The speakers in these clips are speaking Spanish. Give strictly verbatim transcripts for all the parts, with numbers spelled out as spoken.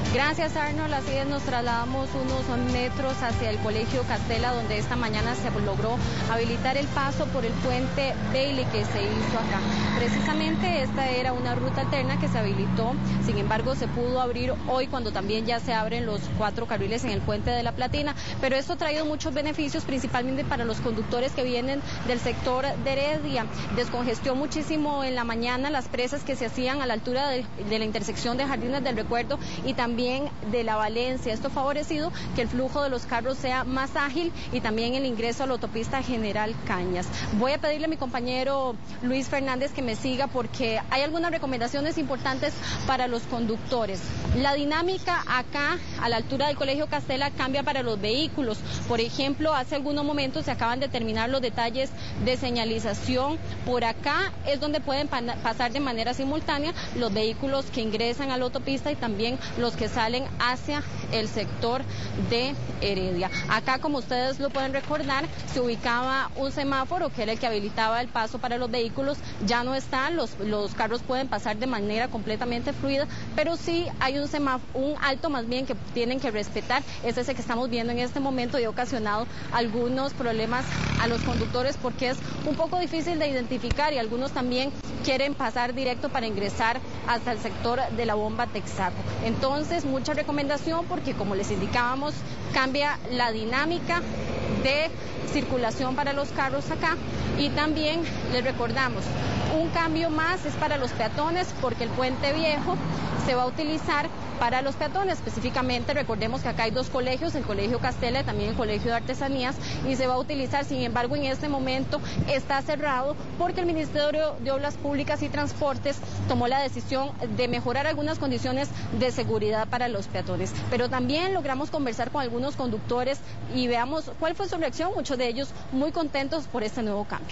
Gracias, Arnold. Así es, nos trasladamos unos metros hacia el Colegio Castela, donde esta mañana se logró habilitar el paso por el puente Bailey que se hizo acá. Precisamente esta era una ruta alterna que se habilitó, sin embargo se pudo abrir hoy cuando también ya se abren los cuatro carriles en el puente de la Platina, pero esto ha traído muchos beneficios, principalmente para los conductores que vienen del sector de Heredia. Descongestió muchísimo en la mañana las presas que se hacían a la altura de, de la intersección de Jardines del Recuerdo y también de la Valencia. Esto ha favorecido que el flujo de los carros sea más ágil y también el ingreso a la autopista General Cañas. Voy a pedirle a mi compañero Luis Fernández que me siga porque hay algunas recomendaciones importantes para los conductores. La dinámica acá a la altura del Colegio Castela cambia para los vehículos. Por ejemplo, hace algunos momentos se acaban de terminar los detalles de señalización. Por acá es donde pueden pasar de manera simultánea los vehículos que ingresan a la autopista y también los que salen hacia el sector de Heredia. Acá, como ustedes lo pueden recordar, se ubicaba un semáforo que era el que habilitaba el paso para los vehículos. Ya no está, los, los carros pueden pasar de manera completamente fluida, pero sí hay un semáforo, un alto más bien que tienen que respetar. Es ese que estamos viendo en este momento y ha ocasionado algunos problemas a los conductores porque es un poco difícil de identificar y algunos también quieren pasar directo para ingresar hasta el sector de la bomba Texaco. Entonces, mucha recomendación porque, como les indicábamos, cambia la dinámica de circulación para los carros acá y también les recordamos, un cambio más es para los peatones porque el puente viejo se va a utilizar para los peatones. Específicamente, recordemos que acá hay dos colegios, el Colegio Castela y también el Colegio de Artesanías, y se va a utilizar. Sin embargo, en este momento está cerrado porque el Ministerio de Obras Públicas y Transportes tomó la decisión de mejorar algunas condiciones de seguridad para los peatones. Pero también logramos conversar con algunos conductores y veamos cuál fue su reacción, muchos de ellos muy contentos por este nuevo cambio.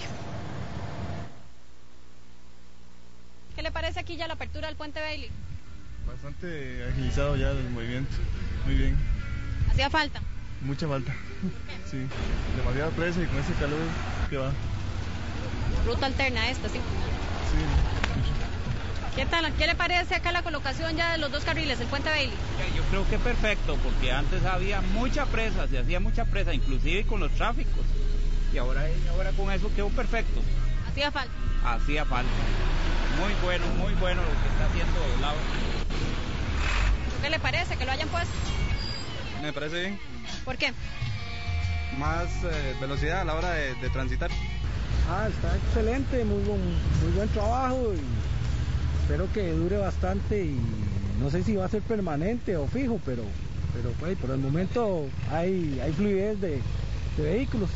¿Qué le parece aquí ya la apertura del puente Bailey? Bastante agilizado ya el movimiento, muy bien. ¿Hacía falta? Mucha falta, sí, demasiada presa y con ese calor que va. Ruta alterna esta, sí. Sí. ¿Qué tal? ¿Qué le parece acá la colocación ya de los dos carriles, el puente Bailey? Yo creo que perfecto, porque antes había mucha presa, se hacía mucha presa, inclusive con los tráficos. Y ahora, ahora con eso quedó perfecto. ¿Hacía falta? Hacía falta. Muy bueno, muy bueno lo que está haciendo Laura. ¿Qué le parece que lo hayan puesto? Me parece bien. ¿Por qué? Más eh, velocidad a la hora de, de transitar. Ah, está excelente, muy buen, muy buen trabajo y espero que dure bastante y no sé si va a ser permanente o fijo, pero, pero pues, por el momento hay, hay fluidez de, de vehículos.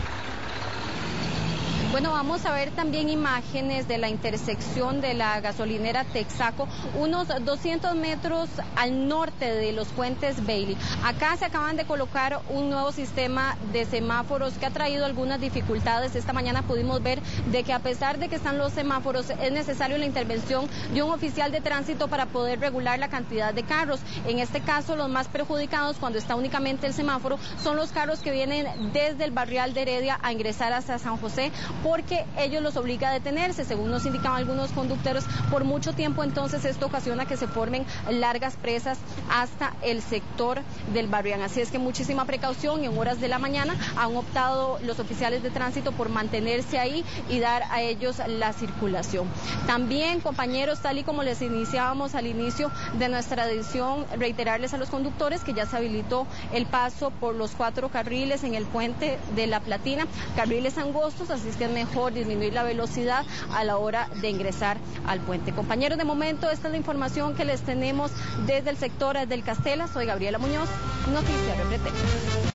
Bueno, vamos a ver también imágenes de la intersección de la gasolinera Texaco, unos doscientos metros al norte de los puentes Bailey. Acá se acaban de colocar un nuevo sistema de semáforos que ha traído algunas dificultades. Esta mañana pudimos ver de que a pesar de que están los semáforos, es necesario la intervención de un oficial de tránsito para poder regular la cantidad de carros. En este caso, los más perjudicados cuando está únicamente el semáforo son los carros que vienen desde el barrial de Heredia a ingresar hasta San José, porque ellos los obliga a detenerse, según nos indicaban algunos conductores, por mucho tiempo. Entonces esto ocasiona que se formen largas presas hasta el sector del Barrián. Así es que muchísima precaución. En horas de la mañana han optado los oficiales de tránsito por mantenerse ahí y dar a ellos la circulación. También, compañeros, tal y como les iniciábamos al inicio de nuestra edición, reiterarles a los conductores que ya se habilitó el paso por los cuatro carriles en el puente de la Platina, carriles angostos, así es que es mejor disminuir la velocidad a la hora de ingresar al puente. Compañeros, de momento esta es la información que les tenemos desde el sector del Castela. Soy Gabriela Muñoz, Noticias R P T.